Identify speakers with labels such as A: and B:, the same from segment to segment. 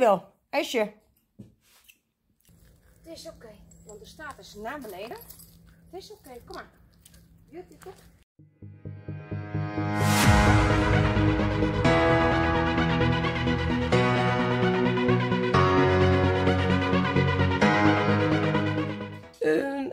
A: wel. IJsje. Het is oké, want er staat dus naar beneden. Het is oké, kom maar. Jutje, kom. Een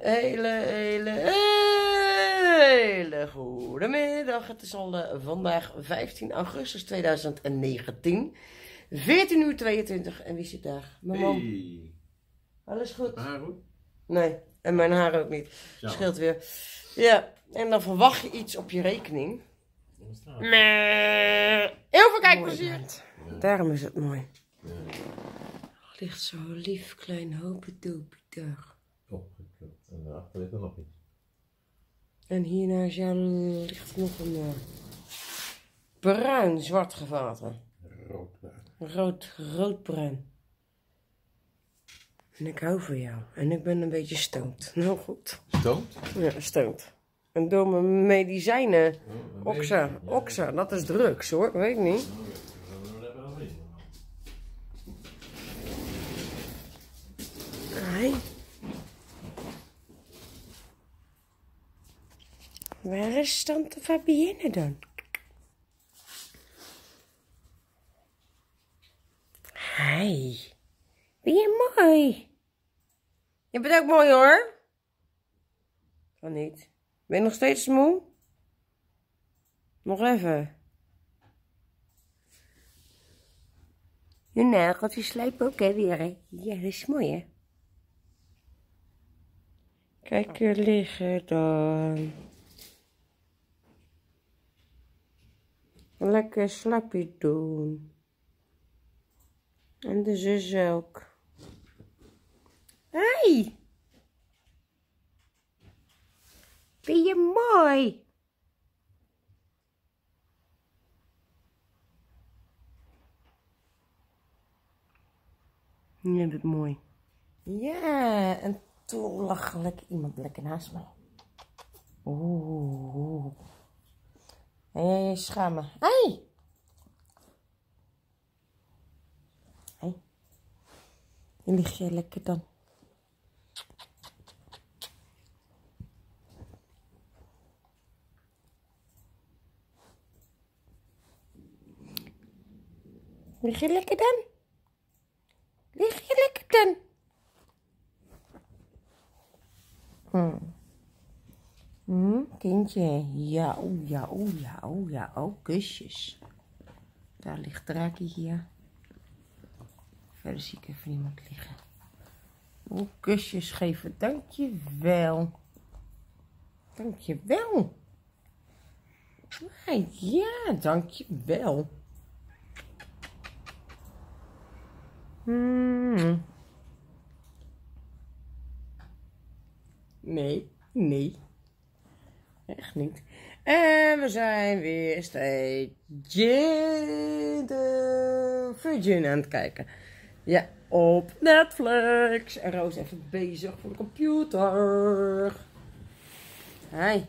A: hele goede middag. Het is al vandaag 15 augustus 2019. 14:22 en wie zit daar? Mijn man.
B: Hey.
A: Alles goed?
B: Mijn haar goed?
A: Nee, en mijn haar ook niet.
B: Zo.
A: Scheelt weer. Ja, en dan verwacht je iets op je rekening. Heel veel kijkplezier.
B: Ja.
A: Daarom is het mooi.
B: Ja.
A: Ligt zo lief, klein hopendopie daar.
B: Oh, en daarachter ligt er nog iets.
A: En hiernaast jou ligt nog een bruin-zwart gevaten.
B: Roodbruin.
A: Roodbruin. En ik hou van jou. En ik ben een beetje stoned. Nou goed.
B: Stoot?
A: Ja, stoned. En door mijn medicijnen. Oxa, dat is drugs hoor, weet ik niet. Hey. Waar is tante Fabienne dan? Hey. Ben je mooi? Je bent ook mooi hoor. Kan niet. Ben je nog steeds moe? Nog even. Je nageltjes slijpen ook hè weer hè? Ja, dat is mooi hè. Kijk er liggen dan. Lekker slapje doen. En de zus ook. Hey! Ben je mooi? Je bent mooi. Ja, en toen lag iemand lekker naast mij. Oeh. Hé, schaam me. Hey! Hey. Hier lig je lekker dan. Lig je lekker dan? Lig je lekker dan? Kindje. Ja, kusjes. Daar ligt Draki hier. Verder zie ik even niemand liggen. Kusjes geven. Dankjewel. Dankjewel. Ja, dankjewel. Nee. Echt niet. En we zijn weer steeds de Virgin aan het kijken. Ja, op Netflix. En Roos even bezig voor de computer. Hi.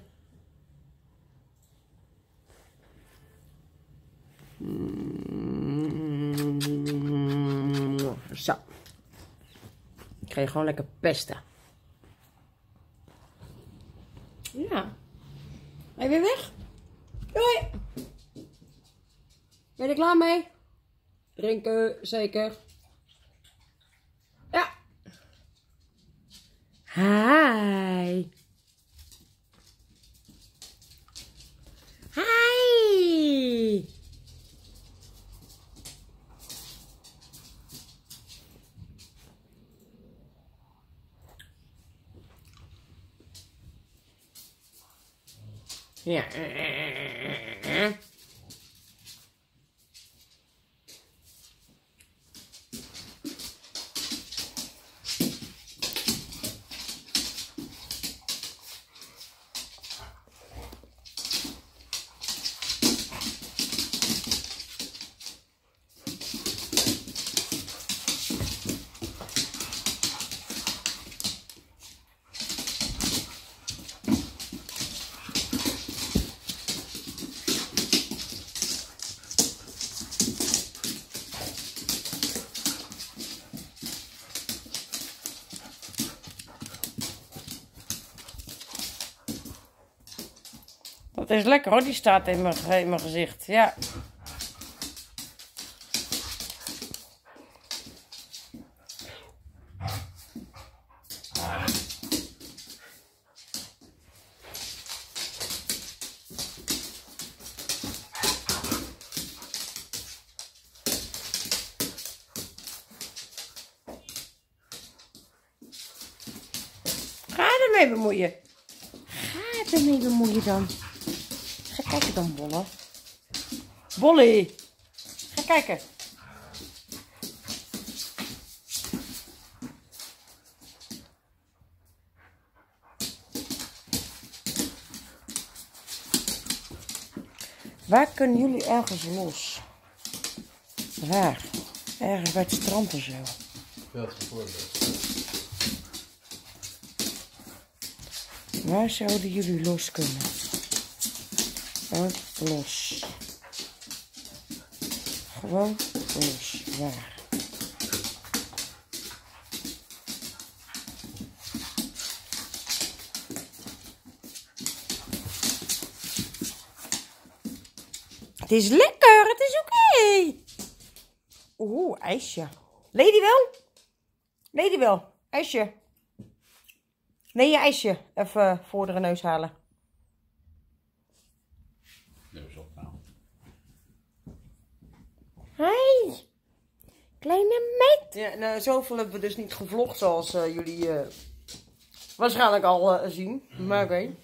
A: Zo. Ik ga je gewoon lekker pesten. Ja. Ben je weer weg? Doei. Ben je er klaar mee? Drinken, zeker. Ja. Hi. Hi. Ja. is lekker hoor, die staat in mijn gezicht. Ja. Ga ermee bemoeien. Ga ermee bemoeien dan. Ga kijken dan, Bolle. Bolly. Ga kijken. Waar kunnen jullie ergens los? Waar? Ergens bij het strand of zo.
B: Veel te voorbeeld.
A: Waar zouden jullie los kunnen? Gewoon los. Gewoon los. Waar? Het is lekker, het is oké. Oeh, ijsje. Lady wel? Lady wel, ijsje. Nee, je ijsje. Even voor de neus halen.
B: Neus op nou.
A: Hoi. Kleine meid. Ja, nou, zoveel hebben we dus niet gevlogd zoals jullie waarschijnlijk al zien. Maar oké.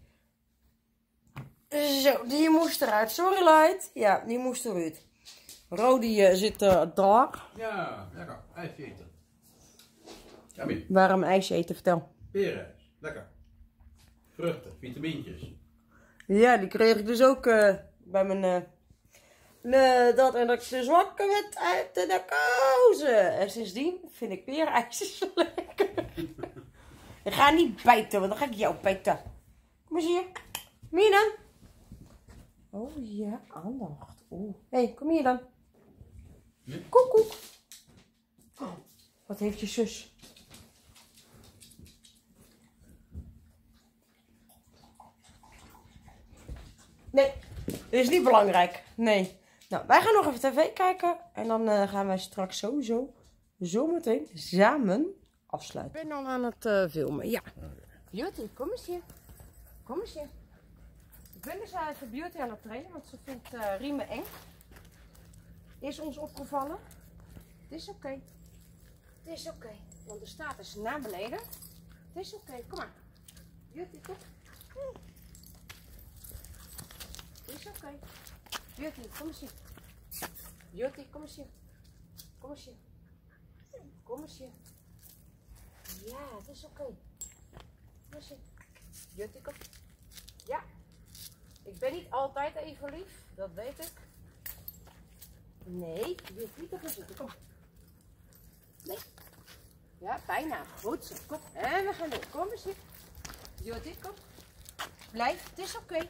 A: Zo, die moest eruit. Sorry, Light. Ja, die moest eruit. Rodi zit daar.
B: Ja, lekker. IJsje eten. Yummy.
A: Waarom ijsje eten? Vertel.
B: Perenijs. Lekker. Vruchten, vitamintjes.
A: Ja, die kreeg ik dus ook bij mijn... dat en dat ik dus wakker werd uit de narcose. En sindsdien vind ik perenijsjes zo lekker. Ik ga niet bijten, want dan ga ik jou bijten. Kom eens hier. Kom hier dan. Oh ja, aandacht. Oeh. Hé, kom hier dan. Koek, koek. Oh, wat heeft je zus? Nee, dit is niet belangrijk. Nee. Nou, wij gaan nog even tv kijken. En dan gaan wij straks sowieso zometeen samen afsluiten. Ik ben al aan het filmen, ja. Beauty, kom eens hier. Kom eens hier. Ik ben dus even Beauty aan het trainen, want ze vindt riemen eng. Is ons opgevallen. Het is oké. Het is oké. Want de staat is naar beneden. Het is oké. Kom maar. Beauty, kom. Het is oké. Beauty, kom eens hier. Beauty, kom eens hier. Kom eens hier. Kom eens hier. Ja, het is oké. Kom eens hier. Beauty, kom. Ja. Ik ben niet altijd even lief, dat weet ik. Nee, je hoeft niet te gaan zitten. Kom. Nee. Ja, bijna. Goed zo. Kom. En we gaan door. Kom eens hier. Beauty, kom. Blijf. Het is oké.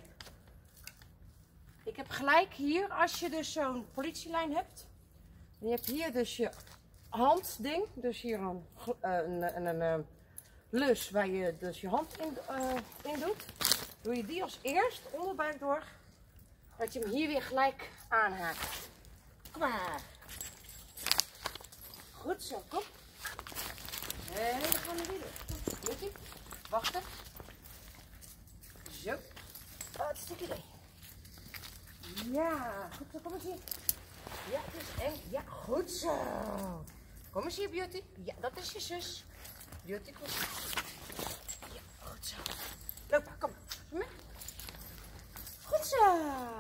A: Ik heb gelijk hier, als je dus zo'n politielijn hebt. En je hebt hier dus je handding. Dus hier een lus waar je dus je hand in doet. Doe je die als eerst onderbuik door. Dat je hem hier weer gelijk aanhaakt. Kom maar. Goed zo, kom. En dan gaan we weer door. Beauty. Wachten. Zo. Hartstikke idee. Ja, goed zo, kom eens hier. Ja, het is eng. Ja, goed zo. Kom eens hier, Beauty. Ja, dat is je zus. Beauty, kom eens. Ja, goed zo. Loop maar, kom. Kom maar. Goed zo.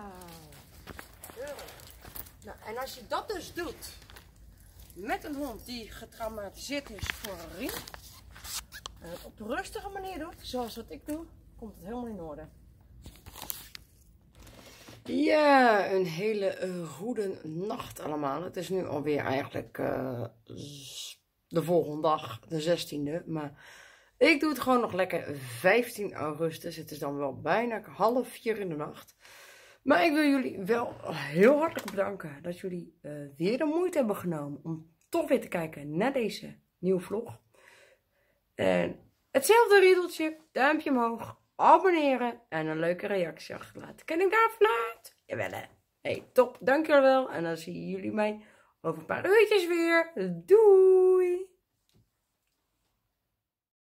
A: Nou, en als je dat dus doet met een hond die getraumatiseerd is voor een riem, en het op een rustige manier doet, zoals wat ik doe, komt het helemaal in orde. Ja, een hele goede nacht allemaal. Het is nu alweer eigenlijk de volgende dag, de 16e. Maar ik doe het gewoon nog lekker 15 augustus. Het is dan wel bijna 3:30 in de nacht. Maar ik wil jullie wel heel hartelijk bedanken dat jullie weer de moeite hebben genomen om toch weer te kijken naar deze nieuwe vlog. En hetzelfde riedeltje, duimpje omhoog abonneren en een leuke reactie achterlaten. Ken ik daar vanuit? Jawel hè. Hey, top. Dankjewel. En dan zien jullie mij over een paar uurtjes weer. Doei!